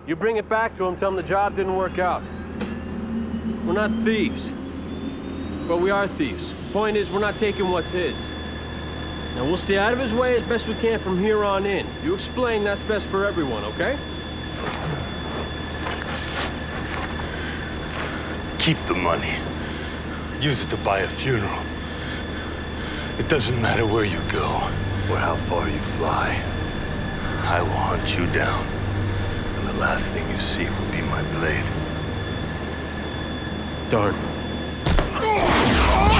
You bring it back to him, tell him the job didn't work out. We're not thieves. But we are thieves. Point is, we're not taking what's his. Now, we'll stay out of his way as best we can from here on in. You explain that's best for everyone, okay? Keep the money. Use it to buy a funeral. It doesn't matter where you go or how far you fly. I will hunt you down, and the last thing you see will be my blade. Darn.